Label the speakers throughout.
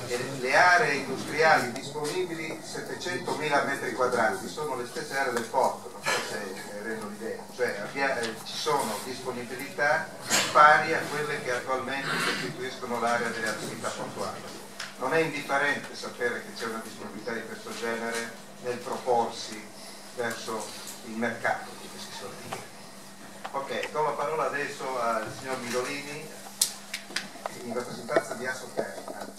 Speaker 1: le aree industriali disponibili 700.000 metri quadrati sono le stesse aree del porto, non so se rendo l'idea, cioè ci sono disponibilità pari a quelle che attualmente costituiscono l'area delle attività portuali. Non è indifferente sapere che c'è una disponibilità di questo genere nel proporsi verso il mercato, come si suol dire. Ok, do la parola adesso al signor Midolini in rappresentanza di Assoterminal.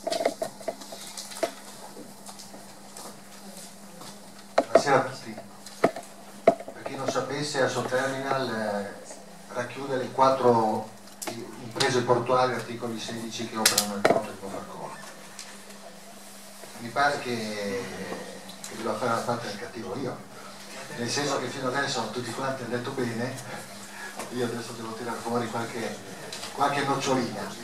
Speaker 2: Buonasera a tutti. Per chi non sapesse, Assoterminal racchiude le 4 imprese portuali articoli 16 che operano nel porto di Monfalcone. Mi pare che devo fare la parte del cattivo io, nel senso che fino adesso tutti quanti hanno detto bene, io adesso devo tirare fuori qualche nocciolina.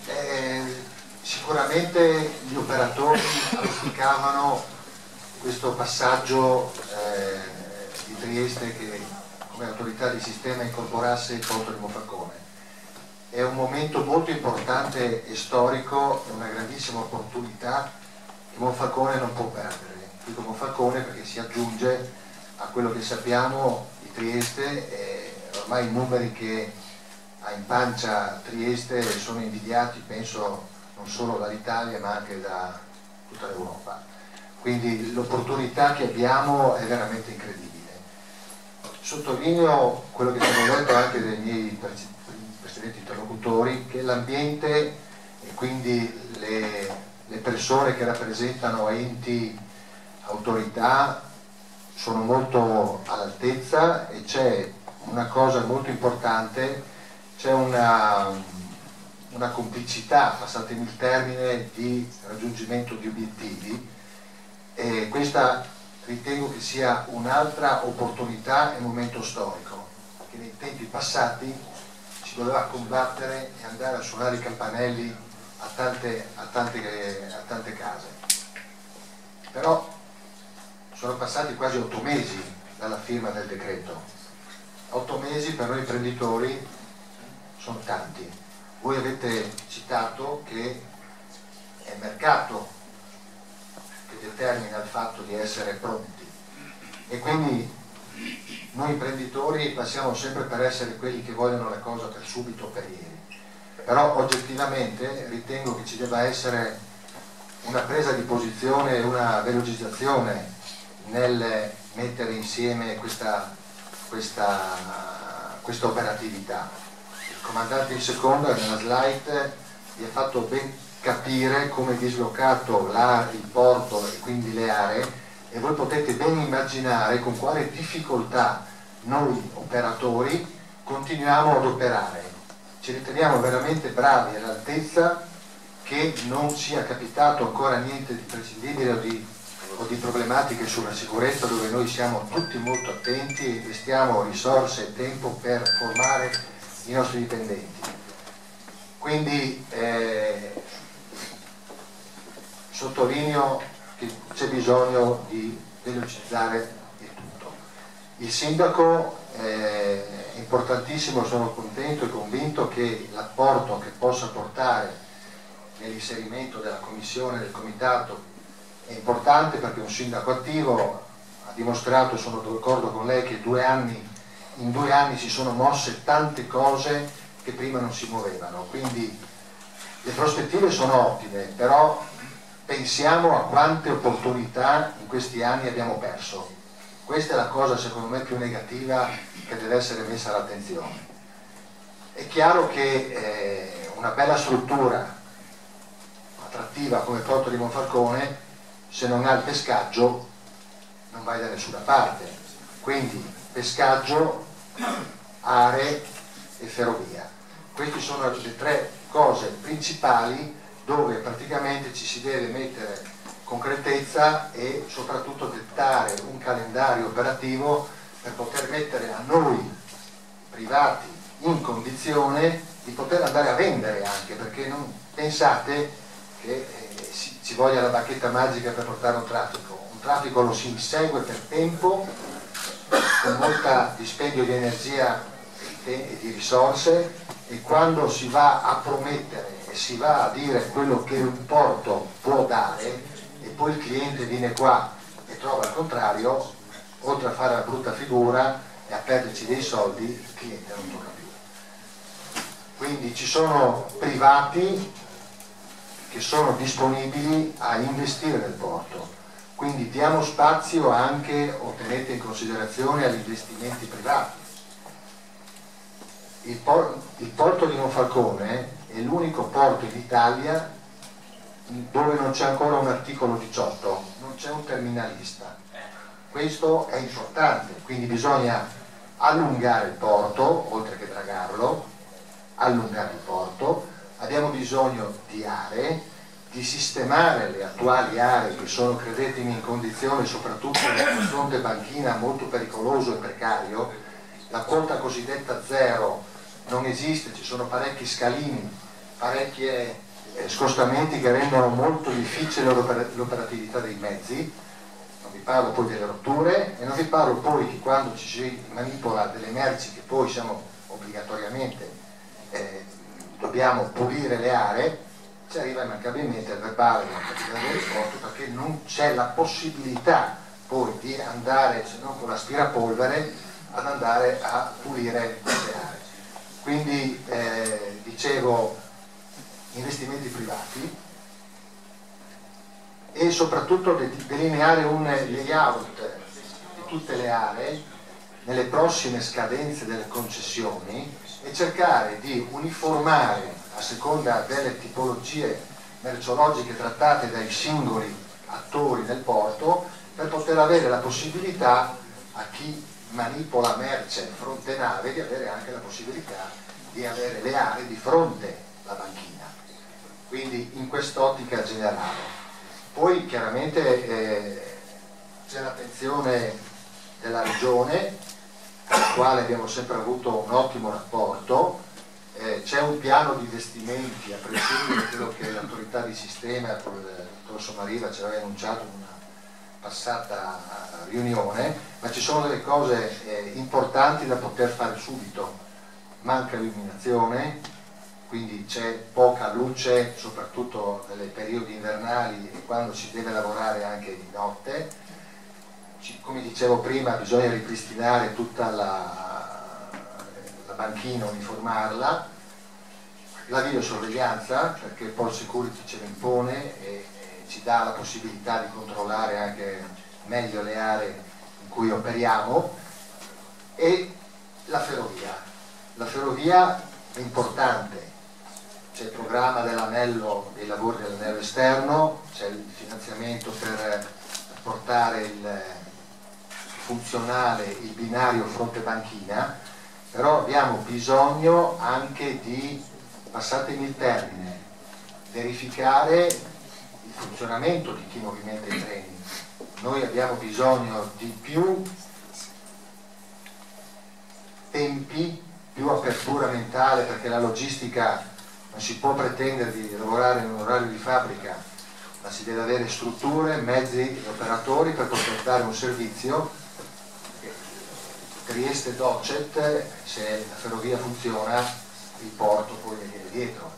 Speaker 2: Sicuramente gli operatori auspicavano questo passaggio di Trieste che come autorità di sistema incorporasse il porto di Monfalcone. È un momento molto importante e storico, è una grandissima opportunità che Monfalcone non può perdere. Dico Monfalcone perché si aggiunge a quello che sappiamo di Trieste, ormai i numeri che ha in pancia Trieste sono invidiati, penso, non solo dall'Italia ma anche da tutta l'Europa. Quindi l'opportunità che abbiamo è veramente incredibile. Sottolineo quello che sono detto anche dai miei precedenti interlocutori, che l'ambiente e quindi le persone che rappresentano enti, autorità sono molto all'altezza, e c'è una cosa molto importante, c'è una complicità, passatemi il termine, di raggiungimento di obiettivi, e questa ritengo che sia un'altra opportunità e momento storico, che nei tempi passati si doveva combattere e andare a suonare i campanelli a tante case. Però sono passati quasi 8 mesi dalla firma del decreto. 8 mesi per noi imprenditori sono tanti. Voi avete citato che è il mercato che determina il fatto di essere pronti, e quindi noi imprenditori passiamo sempre per essere quelli che vogliono la cosa per subito, per ieri. Però oggettivamente ritengo che ci debba essere una presa di posizione e una velocizzazione nel mettere insieme questa operatività. Il comandante in seconda nella slide vi ha fatto ben capire come è dislocato il porto e quindi le aree, e voi potete ben immaginare con quale difficoltà noi operatori continuiamo ad operare. Ci riteniamo veramente bravi, all'altezza, che non sia capitato ancora niente di prescindibile o di problematiche sulla sicurezza, dove noi siamo tutti molto attenti e investiamo risorse e tempo per formare i nostri dipendenti. Quindi sottolineo che c'è bisogno di velocizzare il tutto. Il sindaco è importantissimo, sono contento e convinto che l'apporto che possa portare nell'inserimento della commissione, del comitato, è importante, perché un sindaco attivo ha dimostrato, sono d'accordo con lei, che in 2 anni si sono mosse tante cose che prima non si muovevano, quindi le prospettive sono ottime, però pensiamo a quante opportunità in questi anni abbiamo perso. Questa è la cosa secondo me più negativa che deve essere messa all'attenzione. È chiaro che una bella struttura attrattiva come il porto di Monfalcone, se non ha il pescaggio non vai da nessuna parte. Quindi pescaggio, aree e ferrovia. Queste sono le 3 cose principali dove praticamente ci si deve mettere concretezza e soprattutto dettare un calendario operativo per poter mettere a noi privati in condizione di poter andare a vendere anche, perché non pensate che ci voglia la bacchetta magica per portare un traffico lo si insegue per tempo, con molta dispendio di energia e di risorse, e quando si va a promettere e si va a dire quello che un porto può dare, cliente viene qua e trova il contrario, oltre a fare la brutta figura e a perderci dei soldi, il cliente non torna più. Quindi ci sono privati che sono disponibili a investire nel porto, quindi diamo spazio anche, o tenete in considerazione, agli investimenti privati. Il porto di Monfalcone è l'unico porto in Italia dove non c'è ancora un articolo 18, non c'è un terminalista. Questo è importante, quindi bisogna allungare il porto, oltre che dragarlo, allungare il porto. Abbiamo bisogno di aree, di sistemare le attuali aree che sono, credetemi, in condizione, soprattutto nel fronte banchina, molto pericoloso e precario. La quota cosiddetta zero non esiste, ci sono parecchi scalini, parecchi scostamenti che rendono molto difficile l'operatività dei mezzi. Non vi parlo poi delle rotture e non vi parlo poi che quando ci si manipola delle merci che poi siamo obbligatoriamente dobbiamo pulire le aree, ci arriva immancabilmente il verbale della capitale del porto, perché non c'è la possibilità poi di andare, se non con l'aspirapolvere, ad andare a pulire le aree. Quindi dicevo, investimenti privati e soprattutto delineare un layout di tutte le aree nelle prossime scadenze delle concessioni e cercare di uniformare a seconda delle tipologie merceologiche trattate dai singoli attori del porto, per poter avere la possibilità a chi manipola merce fronte nave di avere anche la possibilità di avere le aree di fronte alla banchina, quindi in quest'ottica generale. Poi chiaramente c'è l'attenzione della regione, con la quale abbiamo sempre avuto un ottimo rapporto. C'è un piano di investimenti, a prescindere da quello che l'autorità di sistema, il dottor Somariva ci aveva annunciato in una passata riunione, ma ci sono delle cose importanti da poter fare subito. Manca illuminazione, quindi c'è poca luce, soprattutto nei periodi invernali e quando si deve lavorare anche di notte. Come dicevo prima, bisogna ripristinare tutta la banchina, uniformarla, la videosorveglianza, perché il Port Security ce lo impone e ci dà la possibilità di controllare anche meglio le aree in cui operiamo, e la ferrovia. La ferrovia è importante, c'è il programma dell'anello, dei lavori dell'anello esterno, c'è il finanziamento per portare il funzionale il binario fronte banchina, però abbiamo bisogno anche di, passatemi il termine, verificare il funzionamento di chi movimenta i treni. Noi abbiamo bisogno di più tempi, più apertura mentale, perché la logistica non si può pretendere di lavorare in un orario di fabbrica, ma si deve avere strutture, mezzi e operatori per poter dare un servizio. Trieste Docet, se la ferrovia funziona, il porto poi viene dietro.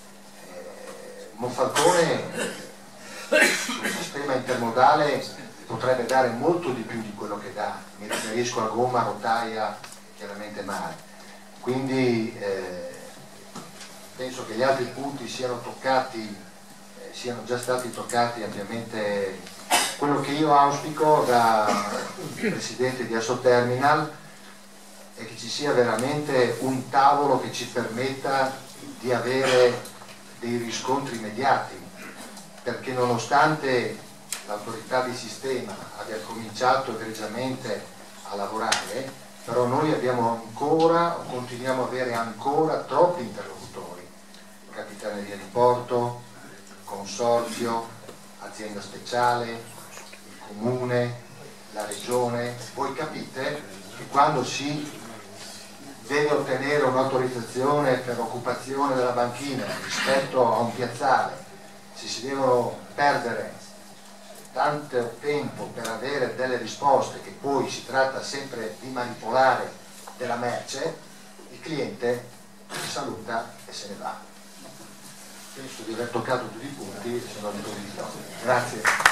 Speaker 2: Monfalcone sul sistema intermodale potrebbe dare molto di più di quello che dà, mi riferisco a gomma, rotaia, chiaramente mare. Quindi penso che gli altri punti siano già stati toccati ampiamente. Quello che io auspico da presidente di Asso Terminal è che ci sia veramente un tavolo che ci permetta di avere dei riscontri immediati, perché nonostante l'autorità di sistema abbia cominciato egregiamente a lavorare, però noi abbiamo ancora, o continuiamo a avere ancora, troppi interlocutori: Capitaneria di Porto, Consorzio, Azienda Speciale, il Comune, la Regione. Voi capite che quando si deve ottenere un'autorizzazione per occupazione della banchina rispetto a un piazzale, se si devono perdere tanto tempo per avere delle risposte, che poi si tratta sempre di manipolare della merce, il cliente si saluta e se ne va. Penso di aver toccato tutti i punti, sono a disposizione. Grazie.